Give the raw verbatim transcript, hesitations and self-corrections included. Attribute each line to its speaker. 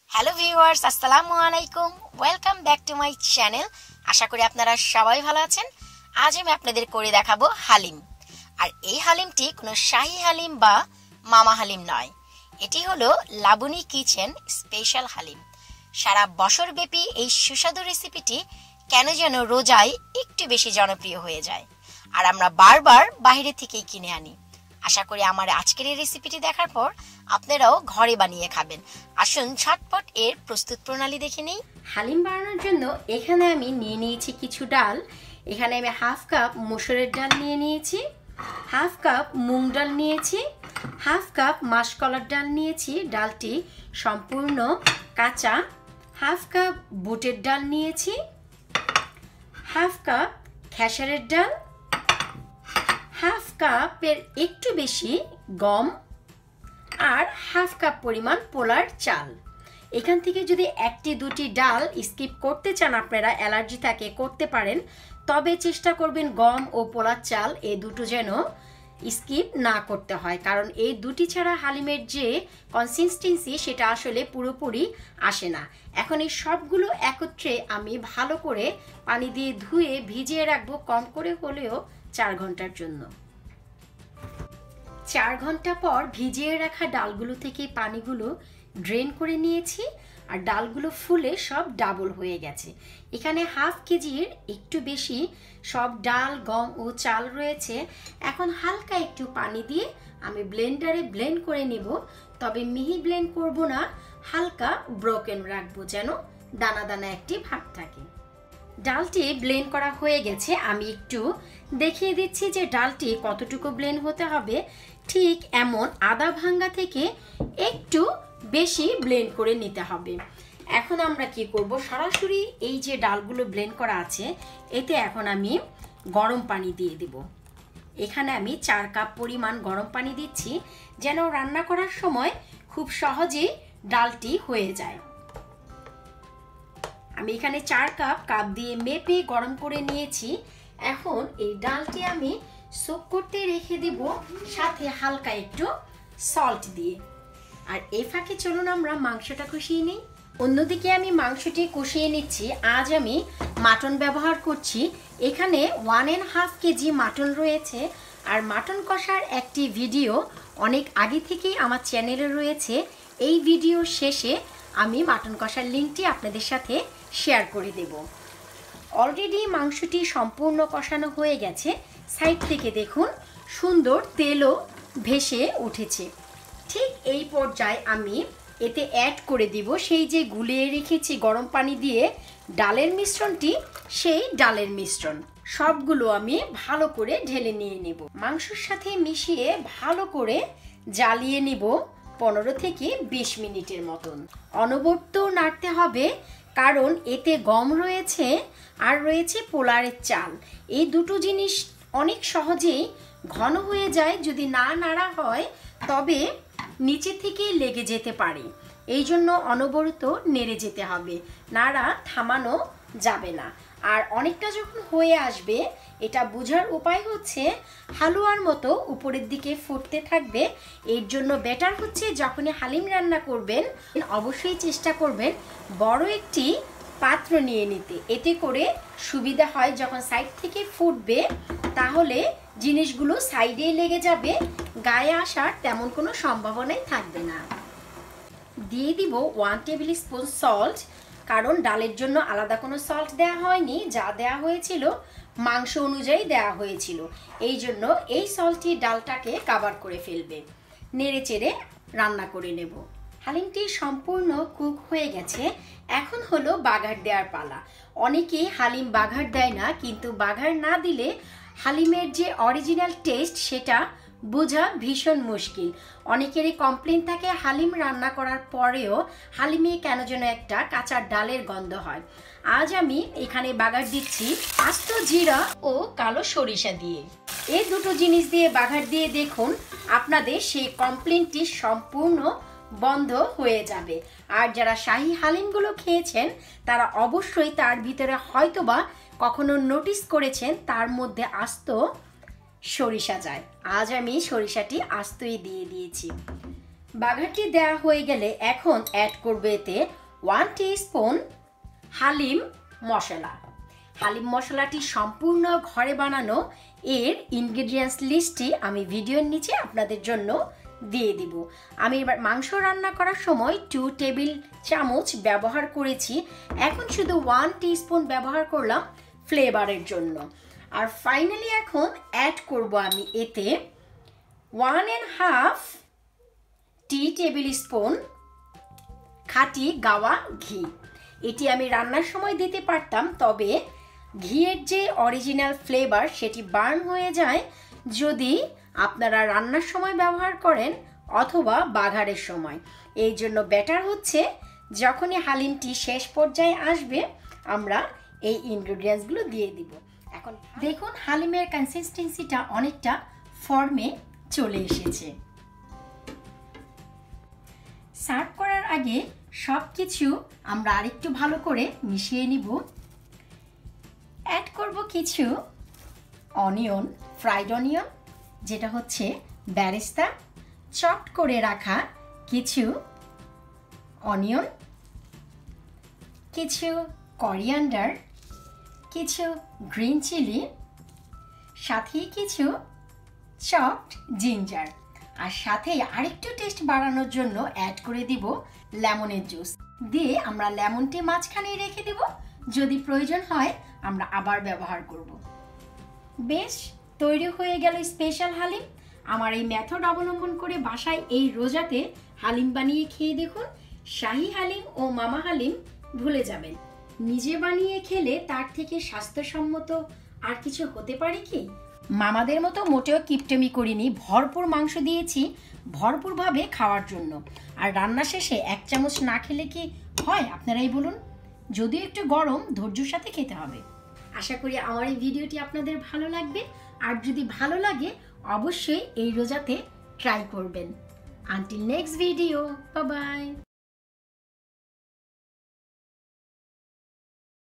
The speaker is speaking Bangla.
Speaker 1: হ্যালো ভিউয়ার্স, আসসালামু আলাইকুম। Welcome back to my channel. আশা করি আপনারা সবাই ভালো আছেন। আজ আমি আপনাদের করে দেখাবো হালিম। আর এই হালিমটি কোনো শাহী হালিম বা মামা হালিম নয়, এটি হলো লাবণী কিচেন স্পেশাল হালিম। সারা বছরব্যাপী এই সুস্বাদু রেসিপিটি কেন যেন রোজায় একটু বেশি জনপ্রিয় হয়ে যায়, আর আমরা বারবার বাইরে থেকেই কিনে আনি। আশা করি আমার আজকের এই রেসিপিটি দেখার পর আপনারাও ঘরে বানিয়ে খাবেন। আসুন ঝটপট এর প্রস্তুত প্রণালী দেখে নিই। হালিম বানানোর জন্য এখানে আমি নিয়ে নিয়েছি কিছু ডাল। এখানে আমি হাফ কাপ মসুরের ডাল নিয়ে নিয়েছি, হাফ কাপ মুগ ডাল নিয়েছি, হাফ কাপ মাসকলার ডাল নিয়েছি, ডালটি সম্পূর্ণ কাঁচা, হাফ কাপ বুটের ডাল নিয়েছি, হাফ কাপ খেসারের ডাল, হাফ কাপের একটু বেশি গম, আর হাফ কাপ পরিমাণ পোলার চাল। এখান থেকে যদি একটি দুটি ডাল স্কিপ করতে চান, আপনারা অ্যালার্জি থাকে করতে পারেন, তবে চেষ্টা করবেন গম ও পোলার চাল এই দুটো যেন স্কিপ না করতে হয়, কারণ এই দুটি ছাড়া হালিমের যে কনসিস্টেন্সি সেটা আসলে পুরোপুরি আসে না। এখন এই সবগুলো একত্রে আমি ভালো করে পানি দিয়ে ধুয়ে ভিজিয়ে রাখবো, কম করে হলেও চার ঘন্টার জন্য। চার ঘন্টা পর ভিজিয়ে রাখা ডালগুলো থেকে পানিগুলো ড্রেন করে নিয়েছি, আর ডালগুলো ফুলে সব ডাবল হয়ে গেছে। এখানে হাফ কেজির একটু বেশি সব ডাল, গম ও চাল রয়েছে। এখন হালকা একটু পানি দিয়ে আমি ব্লেন্ডারে ব্লেন্ড করে নেব, তবে মিহি ব্লেন্ড করব না, হালকা ব্রোকেন রাখবো যেন দানা দানা একটি ভাগ থাকে। ডালটি ব্লেন্ড করা হয়ে গেছে। আমি একটু দেখিয়ে দিচ্ছি যে ডালটি কতটুকু ব্লেন্ড হতে হবে। ঠিক এমন আদা ভাঙ্গা থেকে একটু বেশি ব্লেন্ড করে নিতে হবে। এখন আমরা কি করব, সরাসরি এই যে ডালগুলো ব্লেন্ড করা আছে এতে এখন আমি গরম পানি দিয়ে দেব। এখানে আমি চার কাপ পরিমাণ গরম পানি দিচ্ছি, যেন রান্না করার সময় খুব সহজেই ডালটি হয়ে যায়। আমি এখানে চার কাপ কাপ দিয়ে মেপে গরম করে নিয়েছি। এখন এই ডালটি আমি সোক করতে রেখে দেব, সাথে হালকা একটু সল্ট দিয়ে। আর এই ফাঁকে চলুন আমরা মাংসটা কষিয়ে নিই। অন্যদিকে আমি মাংসটি কষিয়ে নিচ্ছি। আজ আমি মাটন ব্যবহার করছি। এখানে one and half kg mutton রয়েছে, আর মাটন কষার একটি ভিডিও অনেক আগে থেকেই আমার চ্যানেলে রয়েছে। এই ভিডিও শেষে আমি মাটন কষার লিঙ্কটি আপনাদের সাথে শেয়ার করে দেব। অলরেডি মাংসটি সম্পূর্ণ কষানো হয়ে গেছে। সাইড থেকে দেখুন সুন্দর তেলও ভেসে উঠেছে। ঠিক এই পর্যায়ে আমি এতে অ্যাড করে দিব সেই যে গুলিয়ে রেখেছি গরম পানি দিয়ে ডালের মিশ্রণটি, সেই ডালের মিশ্রণ সবগুলো আমি ভালো করে ঢেলে নিয়ে নেব। মাংসের সাথে মিশিয়ে ভালো করে জ্বালিয়ে নিব পনেরো থেকে বিশ মিনিটের মতন। অনবরত নাড়তে হবে, কারণ এতে গম রয়েছে আর রয়েছে পোলারের চাল। এই দুটো জিনিস অনেক সহজেই ঘন হয়ে যায়, যদি না নাড়া হয় তবে নিচে থেকে লেগে যেতে পারে। এই জন্য অনবরত নেড়ে যেতে হবে, নাড়া থামানো যাবে না। আর অনেকটা যখন হয়ে আসবে, এটা বোঝার উপায় হচ্ছে হালুয়ার মতো উপরের দিকে ফুটতে থাকবে। এর জন্য বেটার হচ্ছে যখনই হালিম রান্না করবেন অবশ্যই চেষ্টা করবেন বড় একটি পাত্র নিয়ে নিতে। এতে করে সুবিধা হয়, যখন সাইড থেকে ফুটবে তাহলে জিনিসগুলো সাইডে লেগে যাবে, গায়ে আসার তেমন কোনো সম্ভাবনাই থাকবে না। দিয়ে দিব ওয়ান টেবিল স্পুন সল্ট, কারণ ডালের জন্য আলাদা কোনো সল্ট দেওয়া হয়নি, যা দেওয়া হয়েছিল মাংস অনুযায়ী দেওয়া হয়েছিল। এই জন্য এই সল্টটি ডালটাকে কাভার করে ফেলবে। নেড়ে চেড়ে রান্না করে নেব। হালিমটি সম্পূর্ণ কুক হয়ে গেছে। এখন হলো বাগার দেওয়ার পালা। অনেকেই হালিম বাগার দেয় না, কিন্তু বাগার না দিলে হালিমের যে অরিজিনাল টেস্ট সেটা বোঝা ভীষণ মুশকিল। অনেকেরই কমপ্লেন থাকে হালিম রান্না করার পরেও হালিমে কেন যেন একটা কাঁচা ডালের গন্ধ হয়। আজ আমি এখানে বাগার দিচ্ছি আস্ত জিরা ও কালো সরিষা দিয়ে। এই দুটো জিনিস দিয়ে বাগার দিয়ে দেখুন আপনাদের সেই কমপ্লেনটি সম্পূর্ণ বন্ধ হয়ে যাবে। আর যারা শাহী হালিমগুলো খেয়েছেন তারা অবশ্যই তার ভিতরে হয়তোবা কখনো নোটিস করেছেন তার মধ্যে আস্ত সরিষা যায়। আজ আমি সরিষাটি আস্তই দিয়ে দিয়েছি। বাঘারটি দেওয়া হয়ে গেলে এখন অ্যাড করবে এতে ওয়ান টিস্পুন হালিম মশলা। হালিম মশলাটি সম্পূর্ণ ঘরে বানানো, এর ইনগ্রেডিয়েন্টস লিস্টটি আমি ভিডিওর নিচে আপনাদের জন্য দিয়ে দিব। আমি এবার মাংস রান্না করার সময় টু টেবিল চামচ ব্যবহার করেছি, এখন শুধু ওয়ান টিস্পুন ব্যবহার করলাম ফ্লেভারের জন্য। আর ফাইনালি এখন অ্যাড করব আমি এতে ওয়ান অ্যান্ড হাফ টি টেবিল স্পুন খাঁটি গাওয়া ঘি। এটি আমি রান্নার সময় দিতে পারতাম, তবে ঘিয়ের যে অরিজিনাল ফ্লেভার সেটি বার্ন হয়ে যায় যদি আপনারা রান্নার সময় ব্যবহার করেন অথবা বাঘারের সময়। এই জন্য বেটার হচ্ছে যখনই হালিমটি শেষ পর্যায়ে আসবে আমরা এই ইনগ্রেডিয়েন্টসগুলো দিয়ে দিব। এখন দেখুন হালিমের কনসিস্টেন্সিটা অনেকটা ফর্মে চলে এসেছে। সার্ভ করার আগে সব কিছু আমরা আরেকটু ভালো করে মিশিয়ে নিব। অ্যাড করব কিছু অনিয়ন, ফ্রাইড অনিয়ন, যেটা হচ্ছে বেরেস্তা, চপড করে রাখা কিছু অনিয়ন, কিছু করিয়ান্ডার, কিছু গ্রিন চিলি, সাথে কিছু চপড জিঞ্জার, আর সাথে আরেকটু টেস্ট বাড়ানোর জন্য অ্যাড করে দিব লেমনের জুস। দিয়ে আমরা লেমনটি মাঝখানে রেখে দিব, যদি প্রয়োজন হয় আমরা আবার ব্যবহার করব। বেশ, তৈরি হয়ে গেল স্পেশাল হালিম। আমার এই মেথড অবলম্বন করে বাসায় এই রোজাতে হালিম বানিয়ে খেয়ে দেখুন, শাহি হালিম ও মামা হালিম ভুলে যাবেন। নিজে বানিয়ে খেলে তার থেকে স্বাস্থ্যসম্মত আর কিছু হতে পারে কি? মামাদের মতো মোটেও কিপটেমি করিনি, ভরপুর মাংস দিয়েছি ভরপুরভাবে খাওয়ার জন্য। আর রান্না শেষে এক চামচ না খেলে কি হয় আপনারাই বলুন? যদিও একটু গরম, ধৈর্যের সাথে খেতে হবে। আশা করি আমার এই ভিডিওটি আপনাদের ভালো লাগবে, আর যদি ভালো লাগে অবশ্যই এই রোজাতে ট্রাই করবেন। Until next video, bye by.